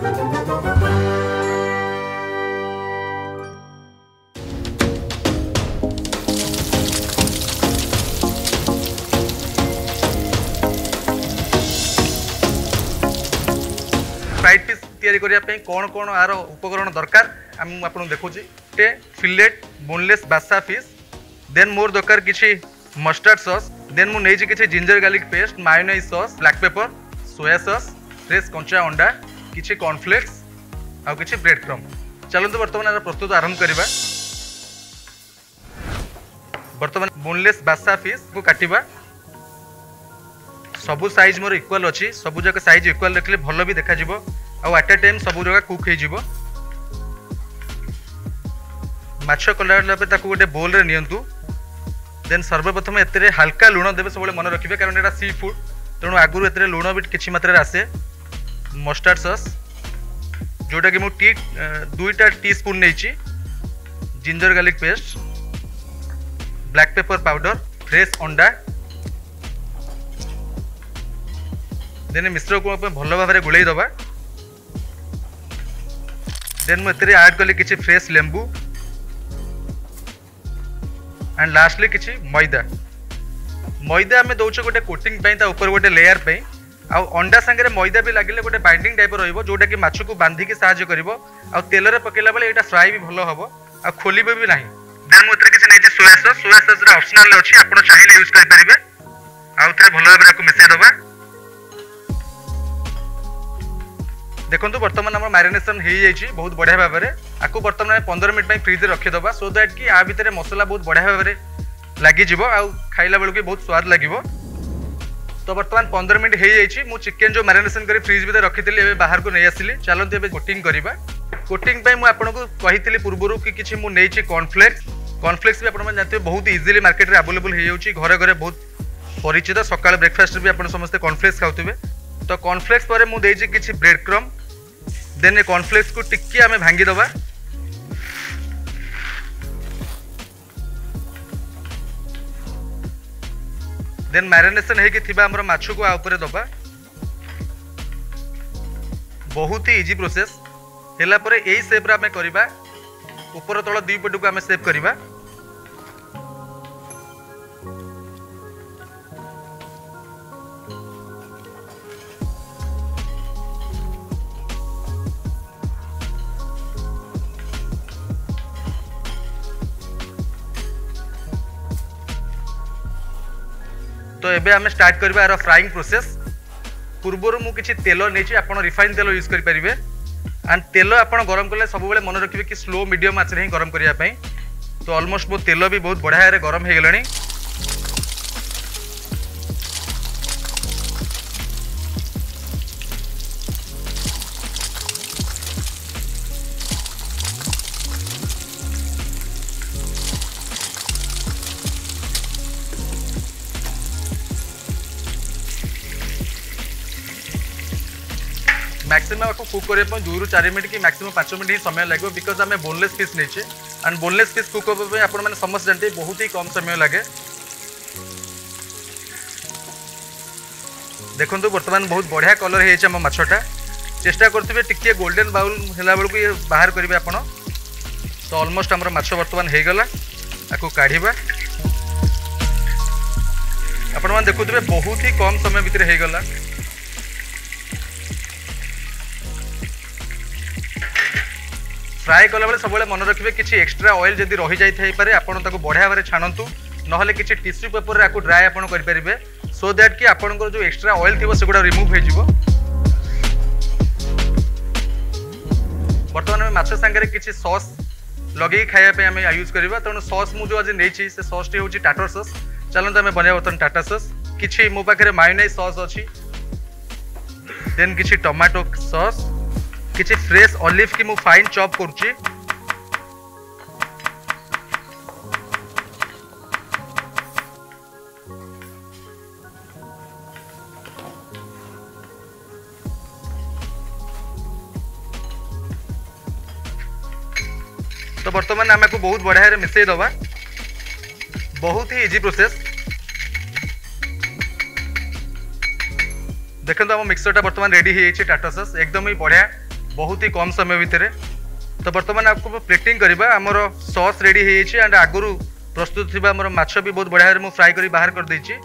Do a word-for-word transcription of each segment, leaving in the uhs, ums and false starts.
Fried fish तैयारी करने कौन कौन आर उपकरण दरकार आम आपको देखुची टे fillet boneless basa fish then मोर दरकार किसी मस्टर्ड सॉस देन मु नहीं किसी ginger garlic paste mayonnaise sauce black pepper soya sauce fresh कंचा अंडा किसी कॉर्नफ्लेक्स आउ किसी ब्रेड क्रम चलते बर्तमान प्रस्तुत आरंभ करवा बर्तमान बोनलेस बासा फिश को काटिबा सबू साइज मोर इक्वाल अच्छी सबू जगह साइज इक्वाल रखले भल भी देखा जिवो आउ एट ए टाइम सबू जगह कुक हो जिवो माछ कला ताकू गोटे बोल रे नियंतु देन सर्वप्रथम एते हल्का लुण देवे सब मन रखिए कारण एटा सी फूड तेणु आगुरी एते लुण भी किछि मात्रा आसे मस्टर्ड सॉस जोटा कि मु टी दुईटा टी स्पून नहीं ginger garlic paste black pepper powder fresh अंडा देन मिश्र को भल भाव में गोलई दबा देन मुझे ऐड कली किसी फ्रेश लेंबू एंड लास्टली किसी मैदा मैदा आम दौचे गोटे कोटिंग ऊपर गोटे लेयर पे आउ अंडा सांगे मैदा भी लगे गोटे बाइंडिंग टाइप रही जोटा कि माछ को बांधिकी साहाय्य करिवो आ तेल पकेला बेले एटा फ्राई भी भल हम आ खोल भी नहीं देन मुझे किसी नहीं soya sauce soya sauce optional अच्छी आप चाहिए यूज करेंगे आउ थे भल भाव में मिसई दबा देखो बर्तमान आम मैरिनेशन हो जाइए बहुत बढ़िया भाव में आपको बर्तमान पंद्रह मिनट फ्रिज रखीदे सो दैट कि आ भितर मसला बहुत बढ़िया भाव में लगिज आउ खाइला बेलू बहुत स्वाद लगे तो बर्तमान पंद्रह मिनट हो जाइए मु चिकेन जो मैरिनेशन कर फ्रिज भितर रखी थी बाहर को नहीं आसिली चलते ए कोटिंग करवा कोटिंग मुझे कही पूर्वर कि किसी मुझे कॉर्नफ्लेक्स कॉर्नफ्लेक्स भी आप जानते हैं बहुत इजिली मार्केट में अवेलेबल हो जाए घरे घरे बहुत परिचित सकाल ब्रेकफास्ट भी आप समस्त कॉर्नफ्लेक्स खाऊे तो कॉर्नफ्लेक्स पर मुझे किसी ब्रेड क्रम देन ये कॉर्नफ्लेक्स को टिक्की आमे भांगी दबा देन मैरिनेशन है कि थिबा हमर माछ को आ ऊपर दबा बहुत ही इजी प्रोसेस हेला परे एई शेप रे आमे करबा ऊपर तळ दुई पट को आमे शेप करबा तो एबे आमे स्टार्ट करबा यार फ्राइंग प्रोसेस पूर्वर मु किछि तेल नहीं आप रिफाइन तेल यूज करेंगे एंड तेल आप गरम कले सब बेले मन रखिए कि स्लो मीडियम आँच ही गरम करने तो ऑलमोस्ट मो तेल भी बहुत बढ़िया गरम हो गलानी मैक्सिमम आपको कुक करने दुई रु चार मिनट कि मैक्सिमम पाँच मिनट ही समय लगे बिकज आम बोनलेस फिश नहीं एंड बोनलेस फिश कुक करने आप समस्त जानते बहुत ही कम समय लगे देखो बर्तमान बहुत बढ़िया कलर हो मछटा चेष्टा करुवे टिके गोल्डन बाउल है बेलू ये बाहर करेंगे आप तो ऑलमोस्ट आम माछ बर्तमान हो गला आपको काढ़ा आप देखुए बहुत ही कम समय भितर हो गला फ्राए कला बेले सब मन रखिए किसी एक्सट्रा ऑयल जदि रही जाए आपड़ बढ़िया भाव छाणु ना कि टिश्यू पेपर आपको ड्राए आप करेंगे सो दैट कि आपंकर जो एक्सट्रा ऑयल थी से रिमूव हो बर्तमान आम माछ सांगे किसी सॉस लगे खायापी आम यूज करवा तेणु सॉस मुझे आज नहीं से सॉस टी हूँ टाटर सॉस चलते आम बनवा बर्तमान टाटा सॉस किसी मो पाखे मायोनाइज सॉस अच्छी देन किसी टमाटो सॉस किसी फ्रेश ऑलिव की मु फाइन चॉप करुच्ची तो बर्तमान आम को बहुत बढ़िया मिसई दबा बहुत ही इजी प्रोसेस देखो आम मिक्सरटा बर्तमान रेडी हो टाटा सॉस एकदम ही बढ़िया बहुत ही कम समय भितर। तो बर्तमान आपको प्लेटिंग करवा आमर सॉस रेडी हो एंड आगुरी प्रस्तुत थी आम माछ भी बहुत बढ़िया मुझे फ्राए कर बाहर कर देछि।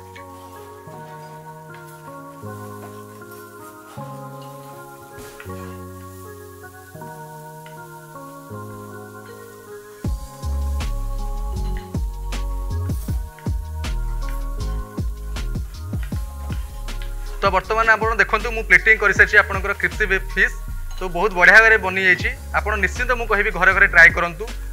तो बर्तमान आप देखो मुझे प्लेटिंग कर सारी आपंकर क्रिस्पी फिश तो बहुत बढ़िया भाव बनी जाइए। आप निश्चिंत मुझे कहि घर घर ट्राए करूँ।